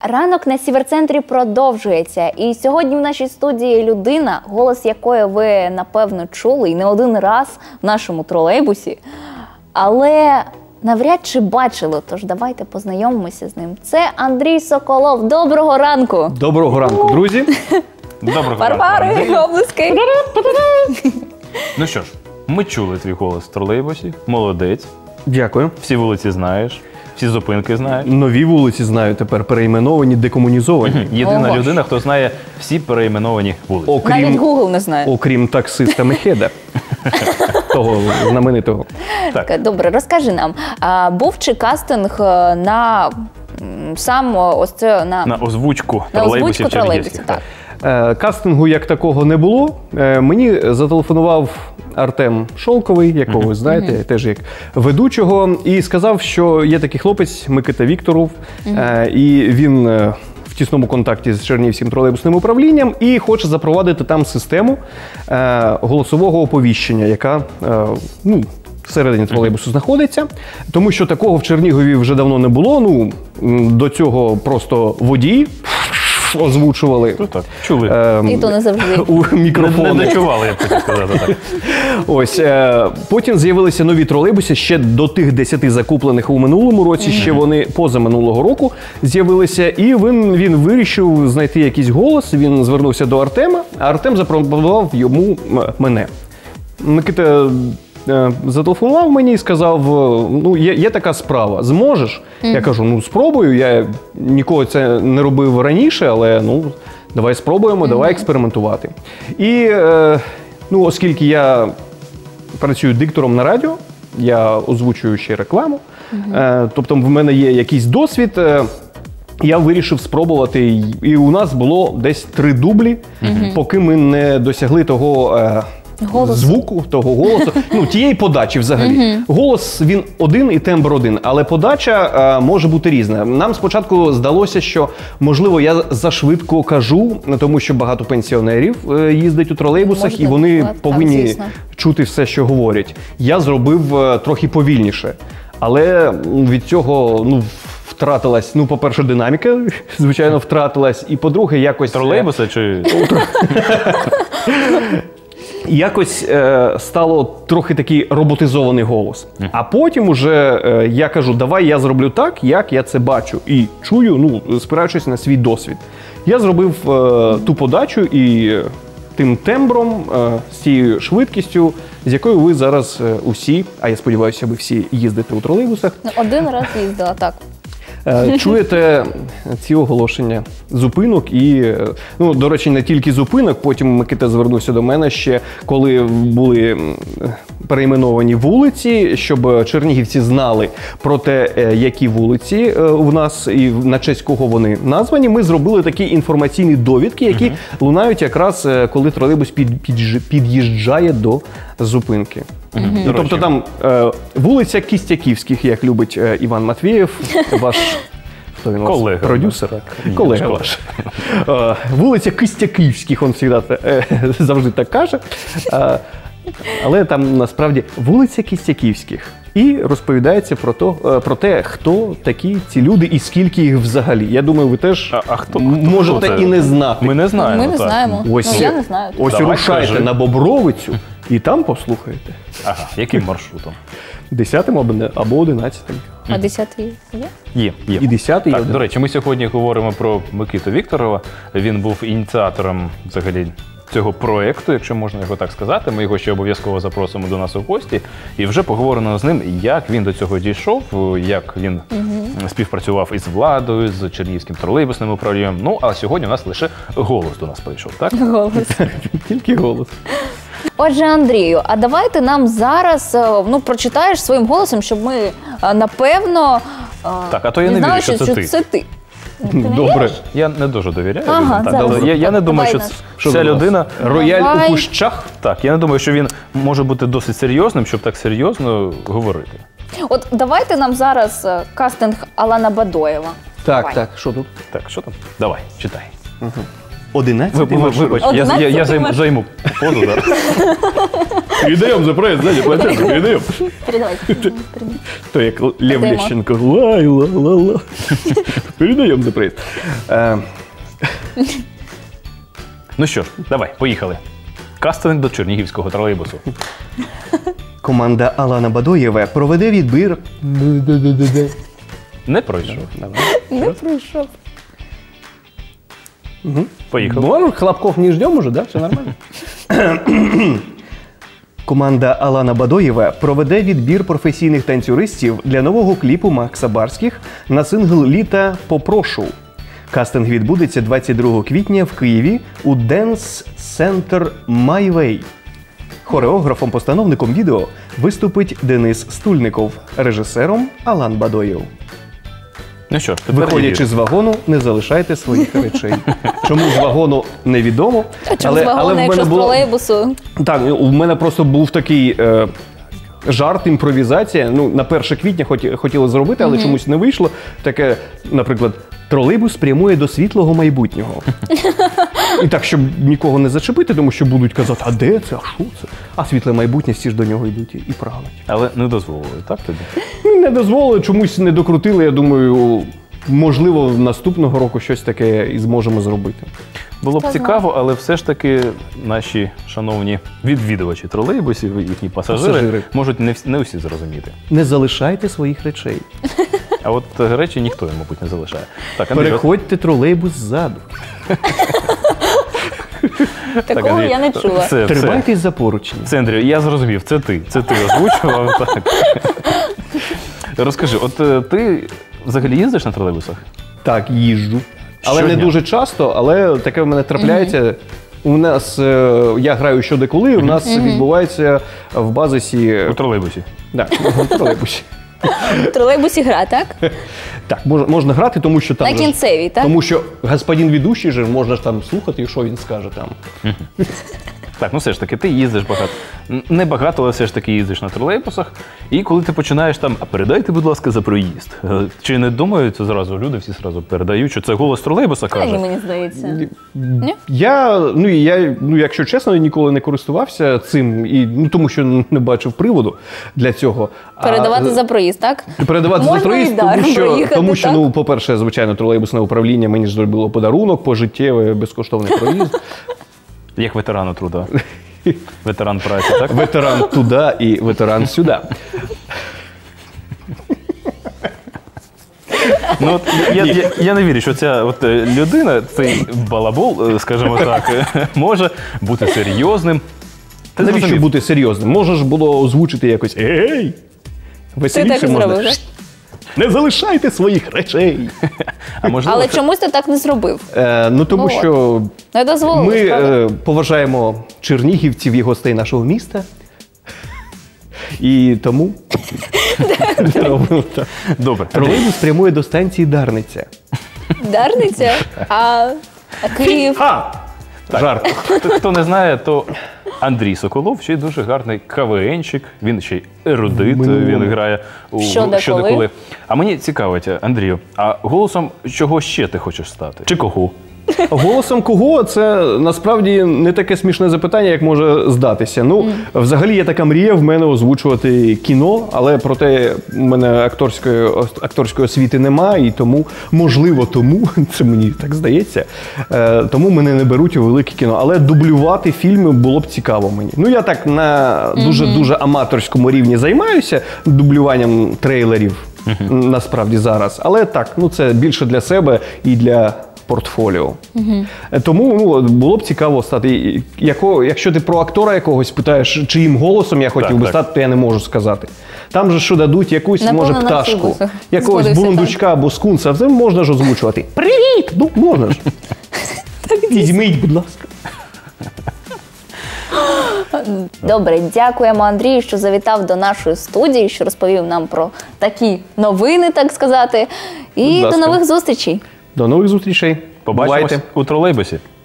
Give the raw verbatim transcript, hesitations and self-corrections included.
Ранок на Сіверцентрі продовжується. І сьогодні в нашій студії людина, голос якої ви, напевно, чули і не один раз в нашому тролейбусі, але навряд чи бачили, тож давайте познайомимося з ним. Це Андрій Соколов. Доброго ранку! Доброго ранку, друзі! Доброго Барбари, ранку. облиски! Ну що ж, ми чули твій голос в тролейбусі. Молодець. Дякую. Всі вулиці знаєш, всі зупинки знаєш. Нові вулиці знаю тепер, переіменовані, декомунізовані. Єдина Ого. людина, хто знає всі переіменовані вулиці. Навіть Окрім, Google не знає. окрім таксиста Мехеда, того знаменитого. Так. Добре, розкажи нам, а, був чи кастинг е, на м, сам ось це, на, На озвучку на тролейбусів озвучку тролейбусів? чернігівських. Так. Е, Кастингу як такого не було. Е, Мені зателефонував Артем Шолковий, якого ви знаєте, теж як ведучого, і сказав, що є такий хлопець Микита Вікторов, е, і він е, в тісному контакті з Чернігівським тролейбусним управлінням і хоче запровадити там систему е, голосового оповіщення, яка е, ну, всередині тролейбусу знаходиться, тому що такого в Чернігові вже давно не було. Ну, м, до цього просто водії озвучували. Ну так, чули. ем, І то не завжди. у Не, мікрофони. не дочували, я б хотів сказати так. Ось, е, потім з'явилися нові тролейбуси, ще до тих десяти закуплених у минулому році, ще вони поза минулого року з'явилися, і він, він вирішив знайти якийсь голос, він звернувся до Артема, а Артем запропонував йому м- мене. Микита е, зателефонував мені і сказав, е, ну, є, є така справа, зможеш? Я кажу, ну, спробую, я ніколи це не робив раніше, але, ну, давай спробуємо, давай експериментувати. І, е, ну, оскільки я працюю диктором на радіо, я озвучую ще рекламу, е, тобто в мене є якийсь досвід, е, я вирішив спробувати, і- і у нас було десь три дублі, поки ми не досягли того е, Голосу. звуку, того голосу, ну, тієї подачі взагалі. Голос, він один і тембр один, але подача е, може бути різна. Нам спочатку здалося, що, можливо, я зашвидко кажу, тому що багато пенсіонерів е, їздять у тролейбусах, Може, і вони так, повинні звісно. чути все, що говорять. Я зробив е, трохи повільніше, але м, від цього, ну, втратилась, ну, по-перше, динаміка, звичайно, втратилась, і, по-друге, якось... е, Тролейбуси чи... Якось е, стало трохи такий роботизований голос. А потім уже е, я кажу, давай я зроблю так, як я це бачу. І чую, ну, спираючись на свій досвід. Я зробив е, ту подачу і е, тим тембром, е, з цією швидкістю, з якою ви зараз е, усі, а я сподіваюся, ви всі їздите у тролейбусах, Ну, один раз їздила, так. Е, чуєте ці оголошення зупинок і, е, ну, до речі, не тільки зупинок, потім Микита звернувся до мене ще, коли були м, перейменовані вулиці, щоб чернігівці знали про те, е, які вулиці е, у нас і на честь кого вони названі. Ми зробили такі інформаційні довідки, які лунають якраз, е, коли тролейбус під, підж- під'їжджає до зупинки. Ну, До тобто речі. там е, вулиця Кістяківських, як любить е, Іван Матвієв, ваш хто він у вас? Колега. Продюсер, Ні, колега не ваш. Е, вулиця Кістяківських, він завжди, е, завжди так каже. Е, але там насправді вулиця Кістяківських. І розповідається про, то, е, про те, хто такі ці люди і скільки їх взагалі. Я думаю, ви теж А, а хто, м- хто, можете хто це? і не знати. Ми не знаємо. Ми не так. знаємо. Ось, Ну, я не знаю. ось Давай, рушайте скажи. на Бобровицю і там послухайте. Ага, яким маршрутом? Десятим або не- або одинадцятим. А десятий є? Є, є. І десятий, і Так, одинадцятий. до речі, ми сьогодні говоримо про Микиту Вікторова. Він був ініціатором взагалі цього проєкту, якщо можна його так сказати. Ми його ще обов'язково запросимо до нас у гості. І вже поговоримо з ним, як він до цього дійшов, як він співпрацював із владою, з Чернігівським тролейбусним управлінням. Ну, а сьогодні у нас лише голос до нас прийшов, так? Голос. Тільки голос. Отже, Андрію, а давайте нам зараз, е, ну, прочитаєш своїм голосом, щоб ми, е, напевно, е, Так, а то я не знали, вірю, що це ти. це ти. Ти не Добре. віриш? Я не дуже довіряю. Ага, людям, так, зараз. але я, я не думаю, що, Давай ц- Що ця за людина... Рояль Давай. у кущах. Так, я не думаю, що він може бути досить серйозним, щоб так серйозно говорити. От давайте нам зараз е, кастинг Алана Бадоєва. Так, Давай. так, що тут? Так, що там? Давай, читай. одинадцятий Вибач, маршрут. я, я, я, я займу, маршрут. займу позу зараз. Передаємо за проїзд, Надя, платежку, передаємо. Передавайте. То як Лев Передаємо. Лещенко. Лай, ла, ла, ла. Передаємо за проїзд. Е, Ну що ж, давай, поїхали. Кастинг до чернігівського тролейбусу. Команда Алана Бадоєва проведе відбір. Не пройшов. Не пройшов. Поїхали. Ну, хлопков не ждем уже, да? Все нормально. Команда Алана Бадоєва проведе відбір професійних танцюристів для нового кліпу Макса Барських на сингл «Літа попрошу». Кастинг відбудеться двадцять другого квітня в Києві у Dance Center My Way. Хореографом-постановником відео виступить Денис Стульников, режисером Алан Бадоєв. Ну що ж, тепер Виходячи Лілія. з вагону, не залишайте своїх речей. Чому з вагону невідомо. А чому з вагону, якщо з тролейбусу? Так, у мене просто був такий е, жарт, імпровізація. Ну, на перше квітня хоті, хотіли зробити, але чомусь не вийшло. Таке, наприклад, тролейбус прямує до світлого майбутнього. І так, щоб нікого не зачепити, тому що будуть казати, а де це, а що це? А світле майбутнє, всі ж до нього йдуть і прагнуть. Але не дозволили, так тобі? Ну, не дозволили, чомусь не докрутили. Я думаю, можливо, наступного року щось таке і зможемо зробити. Було б Хто цікаво, але все ж таки наші шановні відвідувачі тролейбусів, їхні пасажири, Пасажири. можуть не, всі- не усі зрозуміти. Не залишайте своїх речей. А от е, речі ніхто, мабуть, не залишає. Так, Андрій, от- Переходьте тролейбус ззаду. Такого Андрій, я не чула. Це, це, Тримайтесь за поручні. це, Андрій, я зрозумів, це ти. Це ти озвучував. Так. Розкажи, от е, ти взагалі їздиш на тролейбусах? Так, їжджу. Але Щодня? не дуже часто, але таке в мене трапляється. У нас, е, я граю щодо коли, у нас відбувається в базисі. У тролейбусі. Да, в тролейбусі. В тролейбусі гра, так? Так, можна, можна грати, тому що там. На же ж- кінцевій, так? Тому що господин ведучий же можна ж там слухати, що він скаже там. Так, ну все ж таки, ти їздиш багато. Н- Не багато, але все ж таки їздиш на тролейбусах. І коли ти починаєш там, а передайте, будь ласка, за проїзд. Е, Чи не думають зразу, люди всі зразу передають, що це голос тролейбуса Та ні, каже? мені здається. Ні? Я, ну, і я, ну, якщо чесно, ніколи не користувався цим, і, ну, тому що не бачив приводу для цього. А, Передавати за проїзд, так? Передавати за Можна проїзд, і тому даром що, проїхати, тому що так? ну, по-перше, звичайно, тролейбусне управління мені ж зробило подарунок, пожиттєвий, безкоштовний проїзд. Як ветерану труда. Ветеран праці, так? Ветеран туди і ветеран сюди. Ну, от я, я, я не вірю, що ця от е, людина, цей балабол, е, скажімо так, е, може бути серйозним. Ти Навіщо зрозумів? бути серйозним? Можна ж було озвучити якось «Ей!» Ти Веселіше так і можна. зробив, так? Не залишайте своїх речей. А можливо, Але це- чомусь ти так не зробив. Е, ну тому Ну, от. що Не дозволили, ми правда? е, поважаємо чернігівців і гостей нашого міста. І тому робимо так. Добре. Тролейбус прямує до станції Дарниця. Дарниця, а, а Київ. А! Жарт. Хто- Хто не знає, то Андрій Соколов ще й дуже гарний КВНщик, він ще й ерудит, Минулому. він грає у Щодо коли. коли. А мені цікавить, Андрію, а голосом чого ще ти хочеш стати? Чи кого? Голосом кого? Це насправді не таке смішне запитання, як може здатися. Ну, взагалі є така мрія в мене озвучувати кіно, але проте в мене акторської, акторської освіти немає, і тому, можливо, тому, це мені так здається, е, тому мене не беруть у велике кіно. Але дублювати фільми було б цікаво мені. Ну, я так на дуже-дуже аматорському рівні займаюся дублюванням трейлерів, насправді зараз. Але так, ну це більше для себе і для портфоліо. Угу. Тому ну, було б цікаво стати. Яко, якщо ти про актора якогось питаєш, чиїм голосом я хотів Так, би так. стати, то я не можу сказати. Там же що дадуть якусь, Напевно, може, на пташку, автобусах. якогось Згодився, бурундучка або скунса, це можна ж озвучувати. Привіт! Ну, можна ж. Візьміть, будь ласка. Добре, дякуємо Андрію, що завітав до нашої студії, що розповів нам про такі новини, так сказати. І Будь до ласка. нових зустрічей. До нових зустрічей. Побачимось Бувайте. у тролейбусі.